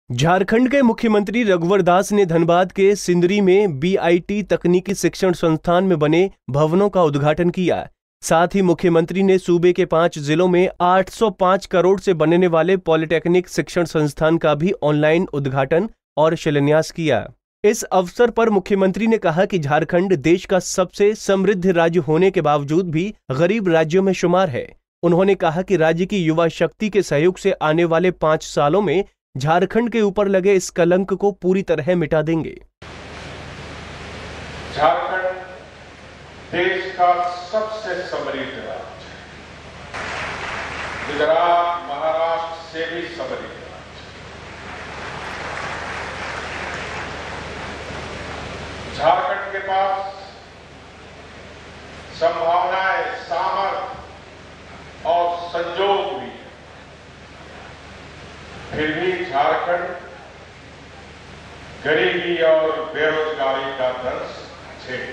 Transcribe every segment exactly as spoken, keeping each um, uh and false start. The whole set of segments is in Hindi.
झारखंड के मुख्यमंत्री रघुवर दास ने धनबाद के सिंदरी में बी आई टी तकनीकी शिक्षण संस्थान में बने भवनों का उद्घाटन किया। साथ ही मुख्यमंत्री ने सूबे के पांच जिलों में आठ सौ पाँच करोड़ से बनने वाले पॉलिटेक्निक शिक्षण संस्थान का भी ऑनलाइन उद्घाटन और शिलान्यास किया। इस अवसर पर मुख्यमंत्री ने कहा कि झारखंड देश का सबसे समृद्ध राज्य होने के बावजूद भी गरीब राज्यों में शुमार है। उन्होंने कहा कि राज्य की युवा शक्ति के सहयोग से आने वाले पांच सालों में झारखंड के ऊपर लगे इस कलंक को पूरी तरह मिटा देंगे। झारखंड देश का सबसे समृद्ध राज्य, गुजरात महाराष्ट्र से भी समृद्ध राज्य। झारखंड के पास संभावनाएं, सामर्थ्य और संजोग भी, फिर भी झारखंड गरीबी और बेरोजगारी का दंश झेल,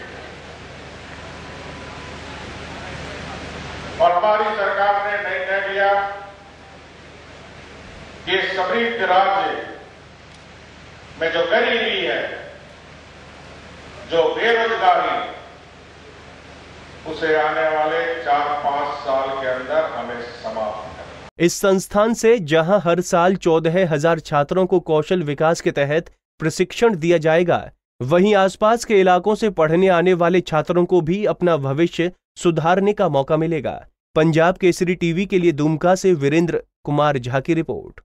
और हमारी सरकार ने निर्णय लिया कि समृद्ध राज्य में जो गरीबी है, जो बेरोजगारी, उसे आने वाले चार पांच साल के अंदर हमें समाप्त करना। इस संस्थान से जहां हर साल चौदह हजार छात्रों को कौशल विकास के तहत प्रशिक्षण दिया जाएगा, वहीं आसपास के इलाकों से पढ़ने आने वाले छात्रों को भी अपना भविष्य सुधारने का मौका मिलेगा। पंजाब केसरी टीवी के लिए दुमका से वीरेंद्र कुमार झा की रिपोर्ट।